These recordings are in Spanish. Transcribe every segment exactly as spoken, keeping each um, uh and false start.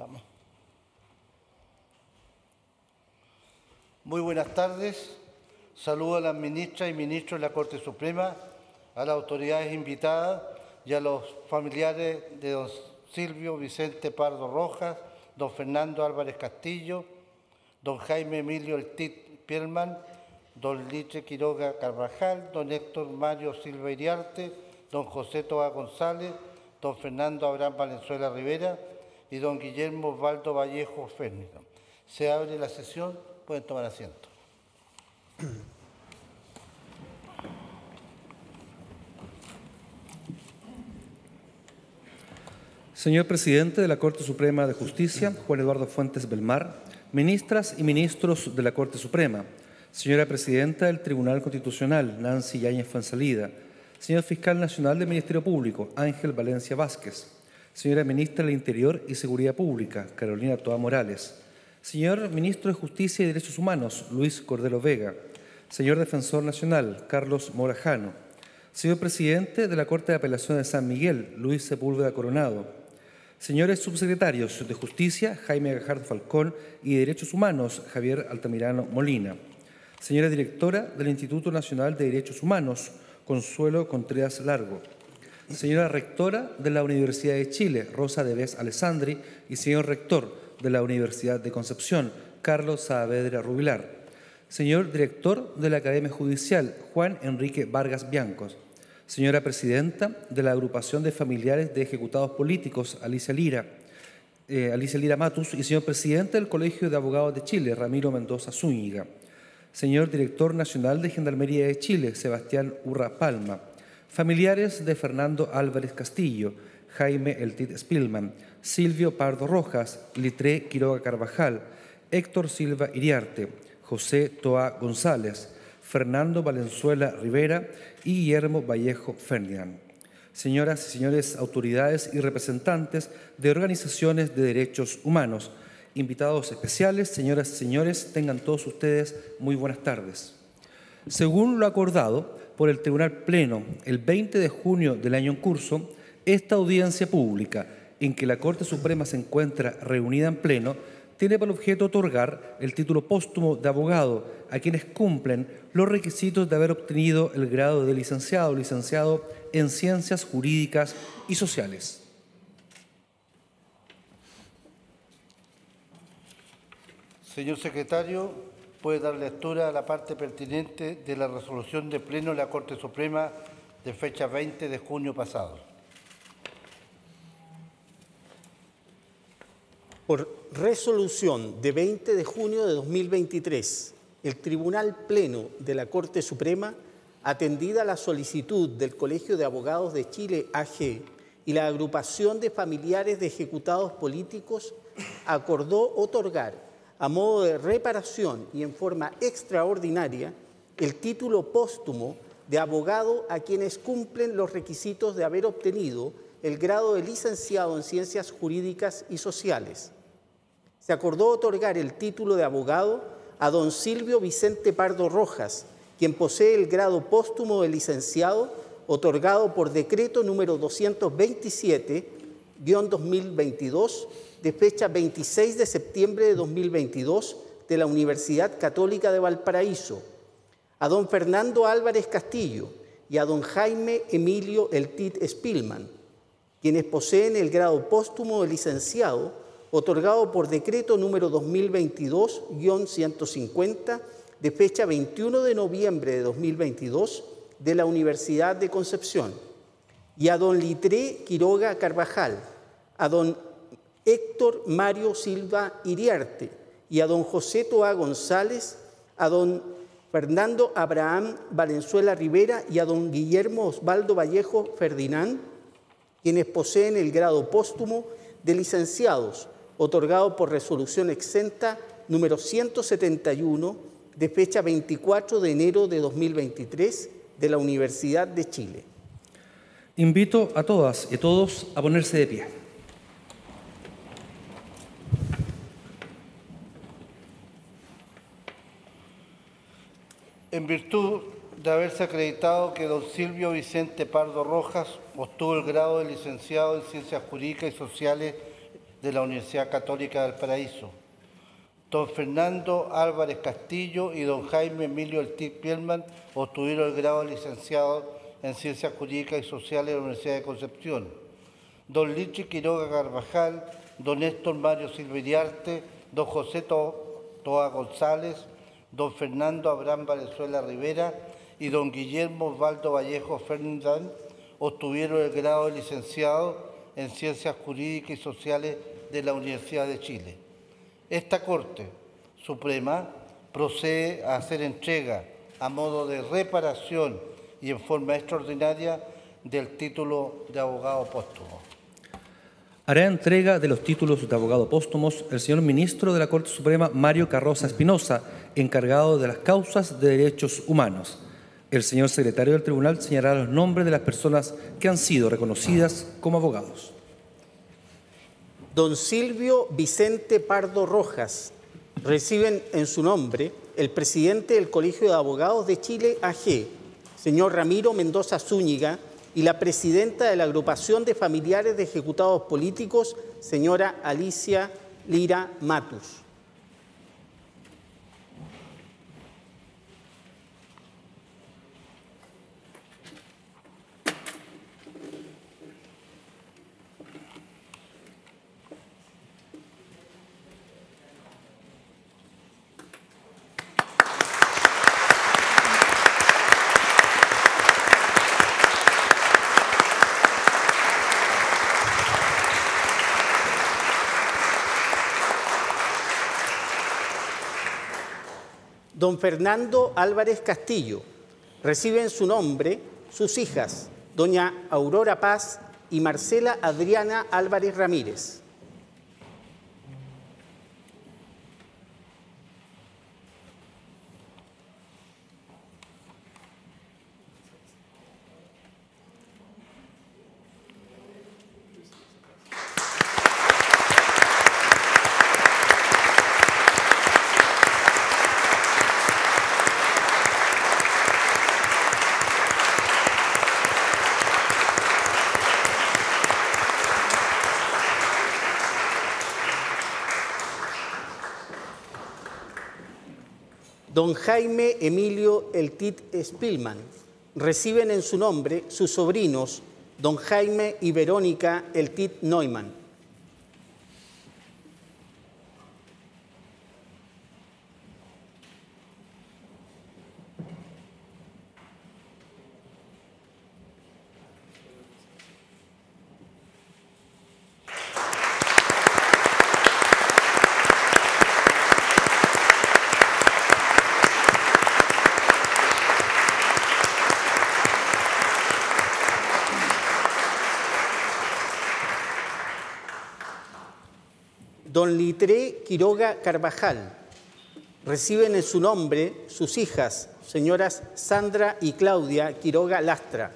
Estamos. Muy buenas tardes. Saludo a las ministras y ministros de la Corte Suprema, a las autoridades invitadas y a los familiares de don Silvio Vicente Pardo Rojas, don Fernando Álvarez Castillo, don Jaime Emilio El Tit Pielman, don Litre Quiroga Carvajal, don Héctor Mario Silva Iriarte, don José Toa González, don Fernando Abraham Valenzuela Rivera y don Guillermo Osvaldo Vallejo Fernando. Se abre la sesión, pueden tomar asiento. Señor Presidente de la Corte Suprema de Justicia, Juan Eduardo Fuentes Belmar, ministras y ministros de la Corte Suprema, señora Presidenta del Tribunal Constitucional, Nancy Yáñez Fuenzalida, señor Fiscal Nacional del Ministerio Público, Ángel Valencia Vázquez, señora Ministra del Interior y Seguridad Pública, Carolina Toa Morales, señor Ministro de Justicia y Derechos Humanos, Luis Cordero Vega, señor Defensor Nacional, Carlos Morajano, señor Presidente de la Corte de Apelación de San Miguel, Luis Sepúlveda Coronado, señores subsecretarios de Justicia, Jaime Gajardo Falcón, y de Derechos Humanos, Javier Altamirano Molina, señora Directora del Instituto Nacional de Derechos Humanos, Consuelo Contreras Largo, señora Rectora de la Universidad de Chile, Rosa Devés Alessandri, y señor Rector de la Universidad de Concepción, Carlos Saavedra Rubilar, señor Director de la Academia Judicial, Juan Enrique Vargas Biancos, señora Presidenta de la Agrupación de Familiares de Ejecutados Políticos, Alicia Lira, eh, Alicia Lira Matus, y señor Presidente del Colegio de Abogados de Chile, Ramiro Mendoza Zúñiga, señor Director Nacional de Gendarmería de Chile, Sebastián Urra Palma, familiares de Fernando Álvarez Castillo, Jaime El Tit Spilman, Silvio Pardo Rojas, Litré Quiroga Carvajal, Héctor Silva Iriarte, José Toa González, Fernando Valenzuela Rivera y Guillermo Vallejo Ferdinand. Señoras y señores autoridades y representantes de organizaciones de derechos humanos, invitados especiales, señoras y señores, tengan todos ustedes muy buenas tardes. Según lo acordado por el Tribunal Pleno el veinte de junio del año en curso, esta audiencia pública en que la Corte Suprema se encuentra reunida en pleno tiene por objeto otorgar el título póstumo de abogado a quienes cumplen los requisitos de haber obtenido el grado de licenciado o licenciado en Ciencias Jurídicas y Sociales. Señor secretario, puede dar lectura a la parte pertinente de la resolución de pleno de la Corte Suprema de fecha veinte de junio pasado. Por resolución de veinte de junio de dos mil veintitrés, el Tribunal Pleno de la Corte Suprema, atendida la solicitud del Colegio de Abogados de Chile, A G, y la Agrupación de Familiares de Ejecutados Políticos, acordó otorgar, a modo de reparación y en forma extraordinaria, el título póstumo de abogado a quienes cumplen los requisitos de haber obtenido el grado de licenciado en Ciencias Jurídicas y Sociales. Se acordó otorgar el título de abogado a don Silvio Vicente Pardo Rojas, quien posee el grado póstumo de licenciado otorgado por decreto número doscientos veintisiete guión dos mil veintidós de fecha veintiséis de septiembre de dos mil veintidós de la Universidad Católica de Valparaíso, a don Fernando Álvarez Castillo y a don Jaime Emilio El Tit Spilman, quienes poseen el grado póstumo de licenciado otorgado por decreto número dos mil veintidós guión ciento cincuenta de fecha veintiuno de noviembre de dos mil veintidós de la Universidad de Concepción, y a don Litré Quiroga Carvajal, a don Héctor Mario Silva Iriarte y a don José Toa González, a don Fernando Abraham Valenzuela Rivera y a don Guillermo Osvaldo Vallejo Ferdinand, quienes poseen el grado póstumo de licenciados, otorgado por resolución exenta número ciento setenta y uno, de fecha veinticuatro de enero de dos mil veintitrés, de la Universidad de Chile. Invito a todas y todos a ponerse de pie. En virtud de haberse acreditado que don Silvio Vicente Pardo Rojas obtuvo el grado de licenciado en Ciencias Jurídicas y Sociales de la Universidad Católica del Paraíso. Don Fernando Álvarez Castillo y don Jaime Emilio El Tit Pielman obtuvieron el grado de licenciado en Ciencias Jurídicas y Sociales de la Universidad de Concepción. Don Lichi Quiroga Carvajal, don Néstor Mario Silva Iriarte, don José Toa González, don Fernando Abraham Valenzuela Rivera y don Guillermo Osvaldo Vallejo Fernández obtuvieron el grado de licenciado en Ciencias Jurídicas y Sociales de la Universidad de Chile. Esta Corte Suprema procede a hacer entrega a modo de reparación y en forma extraordinaria del título de abogado póstumo. Hará entrega de los títulos de abogado póstumos el señor Ministro de la Corte Suprema, Mario Carroza Espinosa, encargado de las causas de derechos humanos. El señor Secretario del Tribunal señalará los nombres de las personas que han sido reconocidas como abogados. Don Silvio Vicente Pardo Rojas. Reciben en su nombre el presidente del Colegio de Abogados de Chile, A G, señor Ramiro Mendoza Zúñiga, y la presidenta de la Agrupación de Familiares de Ejecutados Políticos, señora Alicia Lira Matus. Don Fernando Álvarez Castillo. Recibe en su nombre sus hijas, doña Aurora Paz y Marcela Adriana Álvarez Ramírez. Don Jaime Emilio El Tit Spillman. Reciben en su nombre sus sobrinos, don Jaime y Verónica El Tit Neumann. Don Litré Quiroga Carvajal. Reciben en su nombre sus hijas, señoras Sandra y Claudia Quiroga Lastra.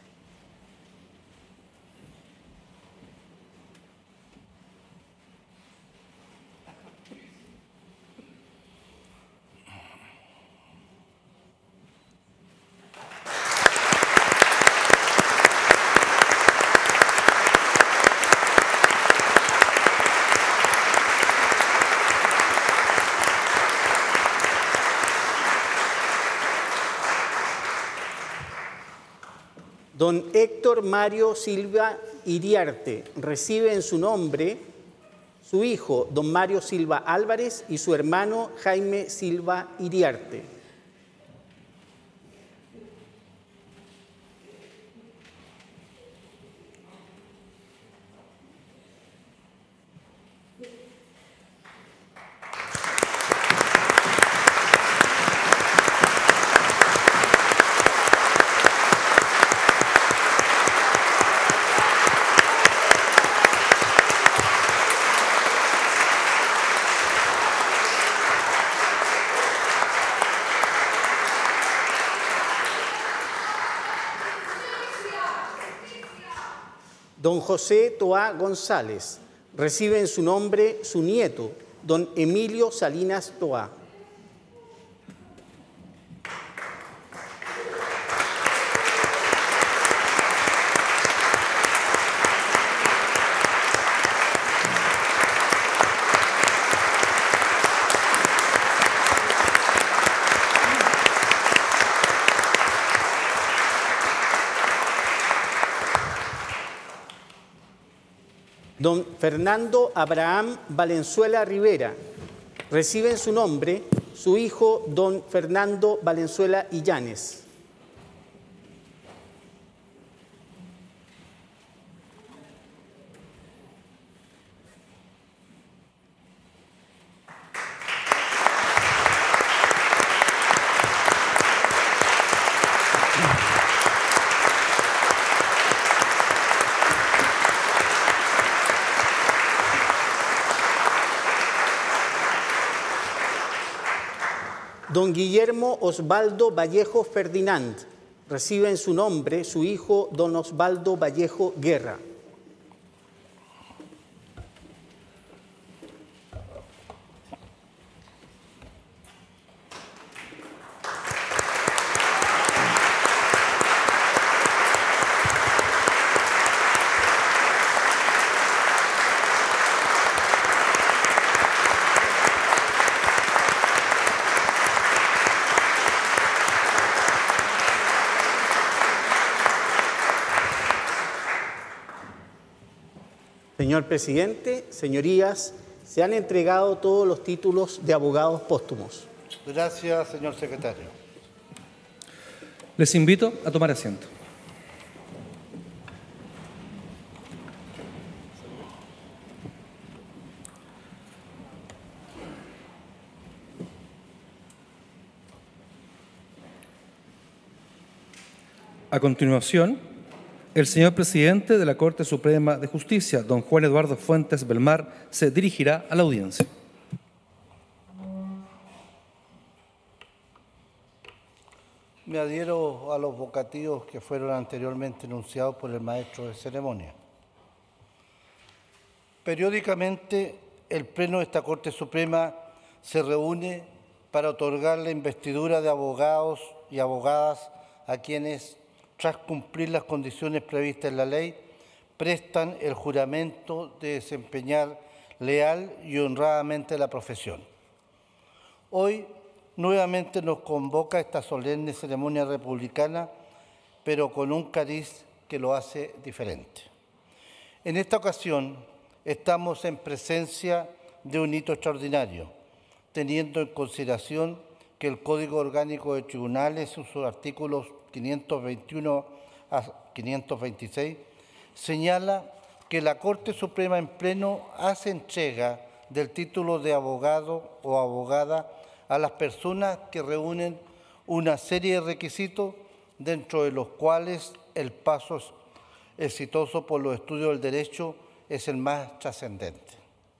Don Héctor Mario Silva Iriarte. Recibe en su nombre su hijo, don Mario Silva Álvarez, y su hermano Jaime Silva Iriarte. Don José Toá González. Recibe en su nombre su nieto, don Emilio Salinas Toá. Don Fernando Abraham Valenzuela Rivera. Recibe en su nombre su hijo, don Fernando Valenzuela Illanes. Don Guillermo Osvaldo Vallejo Ferdinand. Recibe en su nombre su hijo, don Osvaldo Vallejo Guerra. Señor presidente, señorías, se han entregado todos los títulos de abogados póstumos. Gracias, señor secretario. Les invito a tomar asiento. A continuación, el señor presidente de la Corte Suprema de Justicia, don Juan Eduardo Fuentes Belmar, se dirigirá a la audiencia. Me adhiero a los vocativos que fueron anteriormente enunciados por el maestro de ceremonia. Periódicamente, el Pleno de esta Corte Suprema se reúne para otorgar la investidura de abogados y abogadas a quienes, tras cumplir las condiciones previstas en la ley, prestan el juramento de desempeñar leal y honradamente la profesión. Hoy, nuevamente nos convoca esta solemne ceremonia republicana, pero con un cariz que lo hace diferente. En esta ocasión, estamos en presencia de un hito extraordinario, teniendo en consideración que el Código Orgánico de Tribunales, en sus artículos quinientos veintiuno a quinientos veintiséis, señala que la Corte Suprema en pleno hace entrega del título de abogado o abogada a las personas que reúnen una serie de requisitos, dentro de los cuales el paso exitoso por los estudios del derecho es el más trascendente.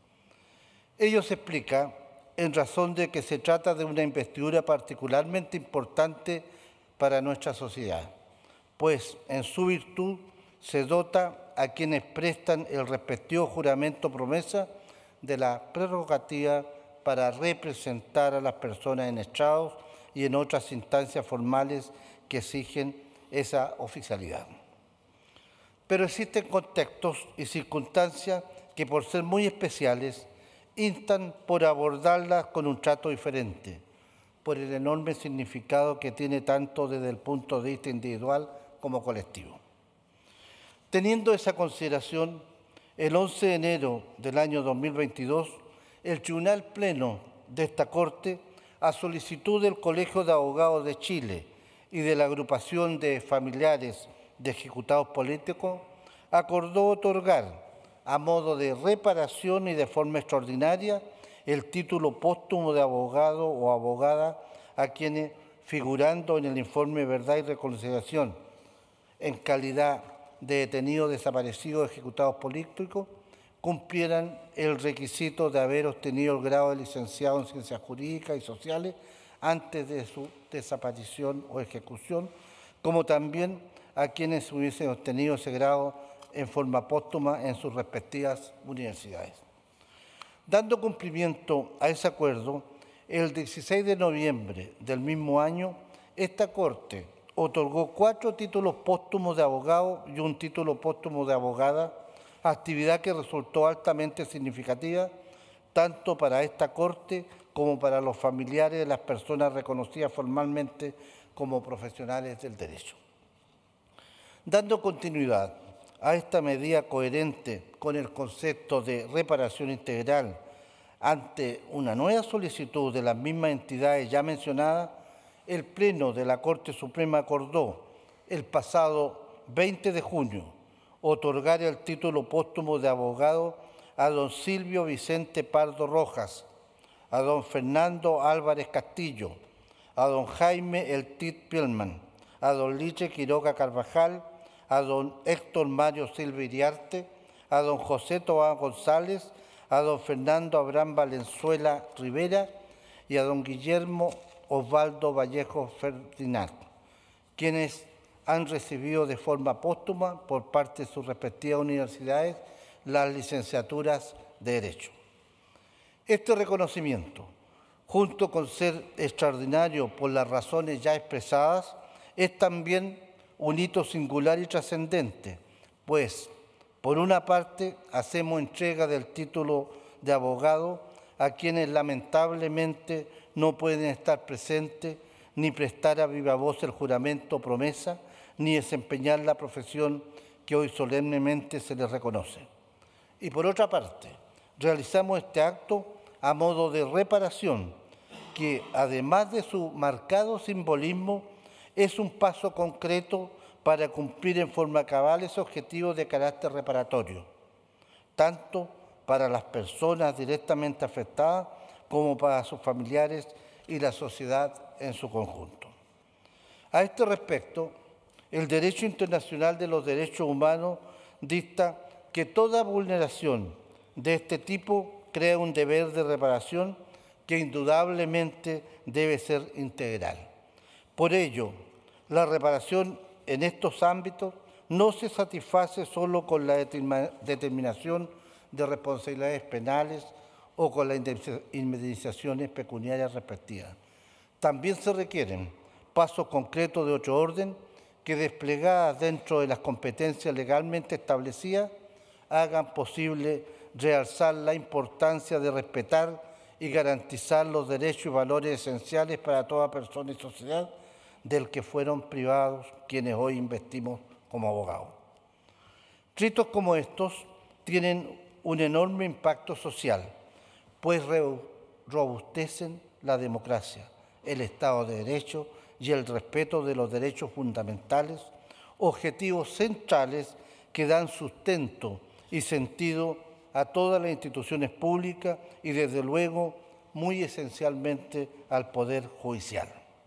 Ello se explica en razón de que se trata de una investidura particularmente importante para nuestra sociedad, pues en su virtud se dota a quienes prestan el respectivo juramento promesa de la prerrogativa para representar a las personas en estrados y en otras instancias formales que exigen esa oficialidad. Pero existen contextos y circunstancias que, por ser muy especiales, instan por abordarlas con un trato diferente, por el enorme significado que tiene tanto desde el punto de vista individual como colectivo. Teniendo esa consideración, el once de enero del año dos mil veintidós, el Tribunal Pleno de esta Corte, a solicitud del Colegio de Abogados de Chile y de la Agrupación de Familiares de Ejecutados Políticos, acordó otorgar, a modo de reparación y de forma extraordinaria, el título póstumo de abogado o abogada a quienes, figurando en el informe Verdad y Reconciliación, en calidad de detenidos desaparecidos ejecutados políticos, cumplieran el requisito de haber obtenido el grado de licenciado en Ciencias Jurídicas y Sociales antes de su desaparición o ejecución, como también a quienes hubiesen obtenido ese grado en forma póstuma en sus respectivas universidades. Dando cumplimiento a ese acuerdo, el dieciséis de noviembre del mismo año, esta Corte otorgó cuatro títulos póstumos de abogado y un título póstumo de abogada, actividad que resultó altamente significativa tanto para esta Corte como para los familiares de las personas reconocidas formalmente como profesionales del derecho. Dando continuidad a esta medida coherente con el concepto de reparación integral ante una nueva solicitud de las mismas entidades ya mencionadas, el Pleno de la Corte Suprema acordó el pasado veinte de junio otorgar el título póstumo de abogado a don Silvio Vicente Pardo Rojas, a don Fernando Álvarez Castillo, a don Jaime El Tit Pielman, a don Liche Quiroga Carvajal, a don Héctor Mario Silva Iriarte, a don José Toá González, a don Fernando Abraham Valenzuela Rivera y a don Guillermo Osvaldo Vallejo Ferdinand, quienes han recibido de forma póstuma por parte de sus respectivas universidades las licenciaturas de Derecho. Este reconocimiento, junto con ser extraordinario por las razones ya expresadas, es también un hito singular y trascendente, pues, por una parte, hacemos entrega del título de abogado a quienes lamentablemente no pueden estar presentes ni prestar a viva voz el juramento o promesa, ni desempeñar la profesión que hoy solemnemente se les reconoce. Y por otra parte, realizamos este acto a modo de reparación, que además de su marcado simbolismo, es un paso concreto para cumplir en forma cabal ese objetivo de carácter reparatorio, tanto para las personas directamente afectadas como para sus familiares y la sociedad en su conjunto. A este respecto, el derecho internacional de los derechos humanos dicta que toda vulneración de este tipo crea un deber de reparación que indudablemente debe ser integral. Por ello, la reparación en estos ámbitos no se satisface solo con la determinación de responsabilidades penales o con las indemnizaciones pecuniarias respectivas. También se requieren pasos concretos de otro orden que, desplegadas dentro de las competencias legalmente establecidas, hagan posible realzar la importancia de respetar y garantizar los derechos y valores esenciales para toda persona y sociedad del que fueron privados quienes hoy investimos como abogados. Ritos como estos tienen un enorme impacto social, pues robustecen la democracia, el Estado de Derecho y el respeto de los derechos fundamentales, objetivos centrales que dan sustento y sentido a todas las instituciones públicas y, desde luego, muy esencialmente al Poder Judicial.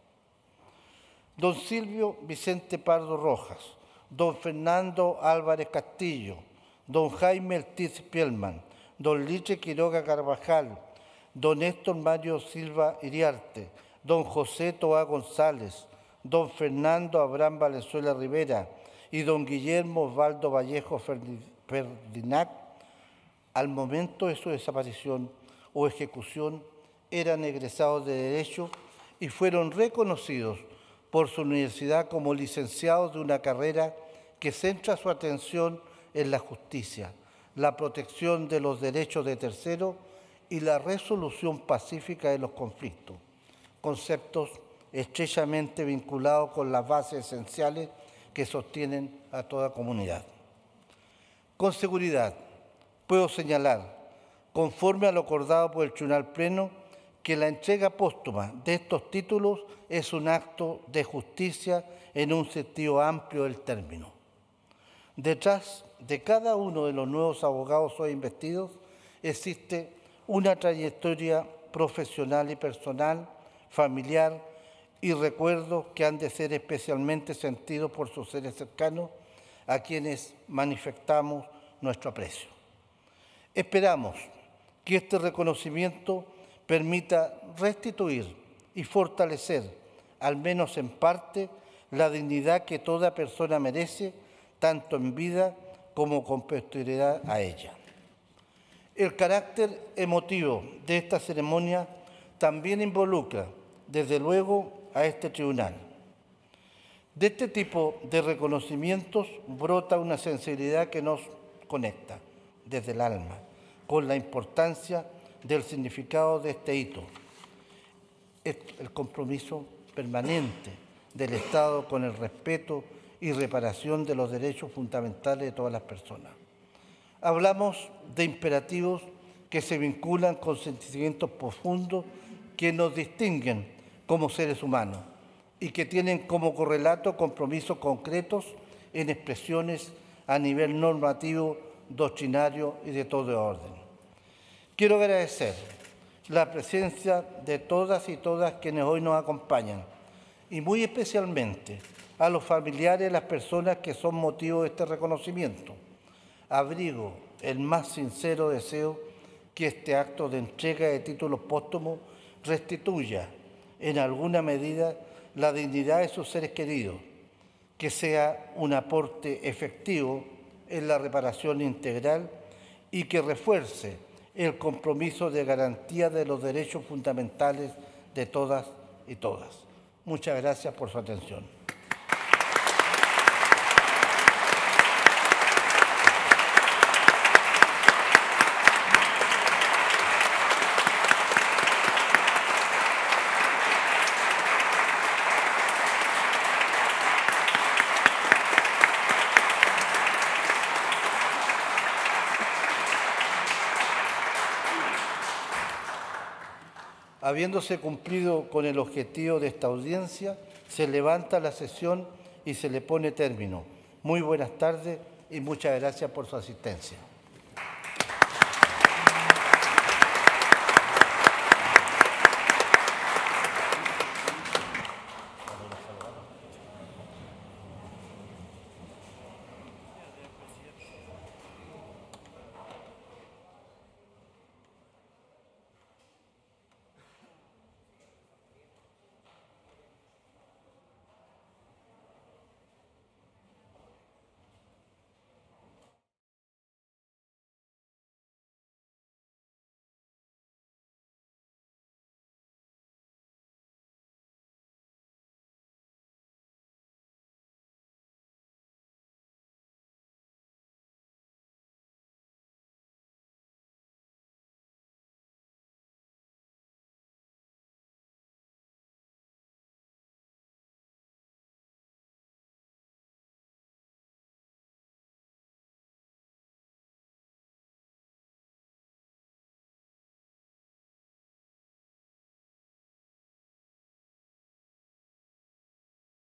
Don Silvio Vicente Pardo Rojas, don Fernando Álvarez Castillo, don Jaime Ortiz Pielman, don Liche Quiroga Carvajal, don Héctor Mario Silva Iriarte, don José Toá González, don Fernando Abraham Valenzuela Rivera y don Guillermo Osvaldo Vallejo Ferdinand, al momento de su desaparición o ejecución, eran egresados de Derecho y fueron reconocidos por su universidad como licenciados de una carrera que centra su atención en la justicia, la protección de los derechos de terceros y la resolución pacífica de los conflictos, conceptos estrechamente vinculados con las bases esenciales que sostienen a toda comunidad. Con seguridad, puedo señalar, conforme a lo acordado por el Tribunal Pleno, que la entrega póstuma de estos títulos es un acto de justicia en un sentido amplio del término. Detrás de cada uno de los nuevos abogados hoy investidos existe una trayectoria profesional y personal, familiar y recuerdos que han de ser especialmente sentidos por sus seres cercanos, a quienes manifestamos nuestro aprecio. Esperamos que este reconocimiento permita restituir y fortalecer, al menos en parte, la dignidad que toda persona merece, tanto en vida como con posterioridad a ella. El carácter emotivo de esta ceremonia también involucra, desde luego, a este tribunal. De este tipo de reconocimientos brota una sensibilidad que nos conecta desde el alma con la importancia del significado de este hito, el compromiso permanente del Estado con el respeto y reparación de los derechos fundamentales de todas las personas. Hablamos de imperativos que se vinculan con sentimientos profundos que nos distinguen como seres humanos y que tienen como correlato compromisos concretos en expresiones a nivel normativo, doctrinario y de todo orden. Quiero agradecer la presencia de todas y todas quienes hoy nos acompañan y muy especialmente a los familiares de las personas que son motivo de este reconocimiento. Abrigo el más sincero deseo que este acto de entrega de títulos póstumos restituya en alguna medida la dignidad de sus seres queridos, que sea un aporte efectivo en la reparación integral y que refuerce el compromiso de garantía de los derechos fundamentales de todas y todas. Muchas gracias por su atención. Habiéndose cumplido con el objetivo de esta audiencia, se levanta la sesión y se le pone término. Muy buenas tardes y muchas gracias por su asistencia.